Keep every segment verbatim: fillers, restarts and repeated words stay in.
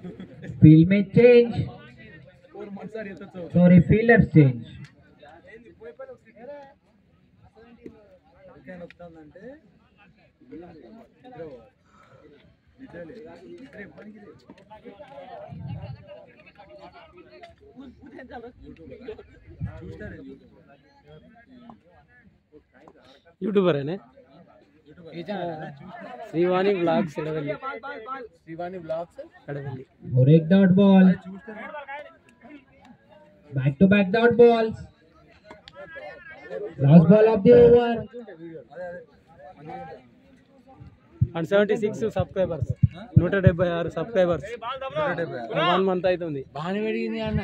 Field में change. Sorry, fielders change. YouTuber है ने श्रीवाणी व्लॉग्स एडवल्ली श्रीवाणी व्लॉग्स एडवल्ली और एक dot ball. Back to back dot balls. Last ball of the over. one seventy-six subscribers నూట డెబ్బై ఆరు సబ్స్క్రైబర్స్ వన్ మంత్ అవుతుంది. బాగానే పెరిగింది అన్న.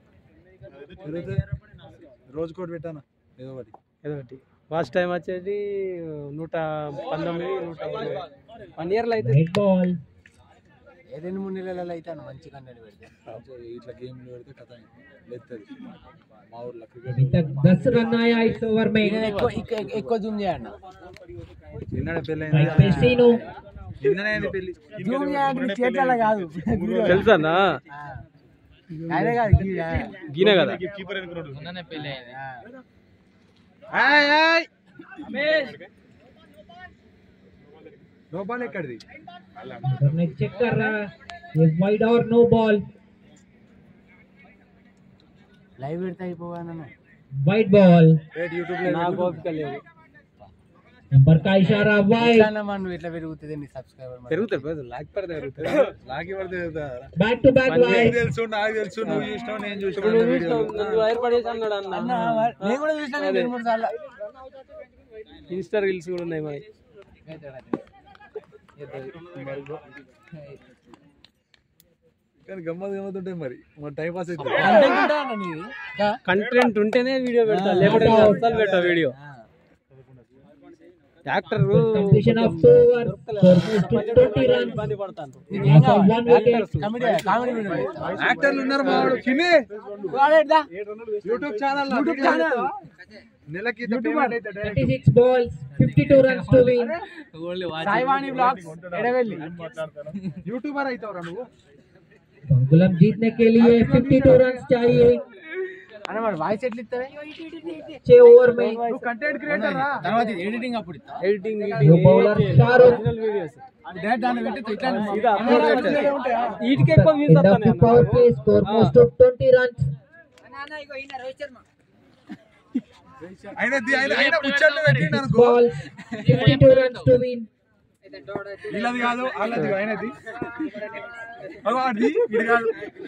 రోజు కోటి పెట్టాను ఏదో ఒకటి ఏదో ఒకటి ఫస్ట్ టైం వచ్చేసి నూట పంతొమ్మిది నూట వన్ ఇయర్లో అయితే Right ball. ఏ రెండు మూడు నెలలలో అయితే అన్న మంచి కంటెంట్ పెడితే ఇట్లా గేమ్లు పెడితే కథ లేస్తుంది మా ఊర్లో క్రికెట్. अभी तक दस रन आया इस ओवर में. ఎక్కువ ఎక్కువ జూమ్ చేయన్న. నిన్ననే పెళ్ళి Right पे सीनू. నిన్ననే అయింది పెళ్ళి. జూమ్ చేయాలంటే చేతల కాదు. తెలుసా అన్న అదే కాదు గీనే కదా మొన్ననే పెళ్లి అయింది. ఏయ్ ఏయ్ నో బాల్ ఎక్కడిది? करने चेक कर रहा है. ये वाइड और नो बॉल. లైవ్ పెడితే అయిపోవాలన్న. Wide ball. రేట్ యూట్యూబ్ లో నాకు ఓపిక లేదు. नंबर का इशारा वाइड. ఇట్లా మనం ఇట్లా పెరుగుతుంది నీ సబ్స్క్రైబర్ పెరుగుతాయి పెరుగుతాయి లాక్ పడితే పెరుగుతాయి. లాగి పడితే बैक टू बैक నీకు वाइड. తెలుసు నాకు తెలుసు నువ్వు చూసినావు నేను ఇప్పుడు చూసినాను నువ్వు వీడియో. చూసినావు, నన్ను వైర్ పడేసి అన్నాడు అన్న. నేను కూడా చూసినా రెండు మూడు సార్లు. ఇన్స్టా రీల్స్ కూడా ఉన్నాయి మరి. కానీ గమ్మత్ గమ్మత్ ఉంటాయి మరి మన టైం పాస్ అయితే. కంటెంట్ ఉంటా అన్న నీది. కంటెంట్ ఉంటేనే వీడియో పెడతా లేకపోతే అస్సలు పెట్టా video. Actor Completion of two overs. Score goes to twenty runs. ఇబ్బంది పడతాను. Loss of one wicket. Comedy comedy video పెడతా. యాక్టర్లు ఉన్నారు మా వాడు చిన్ని వాడేద్దా? YouTube channel YouTube channel. నెలకి యూట్యూబర్ అయితే thirty-six balls. fifty-two runs to win. Saivani blogs Edavelli. YouTuber అవుతావురా నువ్వు. संकुलम जीतने के लिए fifty-two runs चाहिए. అన్న మరి వాయిస్ ఎట్లా ఇస్తావే? छह ओवर में నువ్వు కంటెంట్ క్రియేటర్ రా. తర్వాత ఎడిటింగ్ అప్పుడు ఇస్తా. Editing new bowler Shahrukh. Videos direct దాన్ని పెట్టి ఇట్లా ఇది అప్లోడ్ పెట్టాలి. వీటికి ఎక్కువ వ్యూస్ End of వస్తాయి the power play. Score goes to twenty runs. ఆయన ఆయన ఆయన ముచ్చట్లు పెట్టిండు అనుకో. Balls. fifty-two runs to win. వీళ్ళది కాదు వాళ్ళది ఆయనది. అగో అది ఇది కాదు.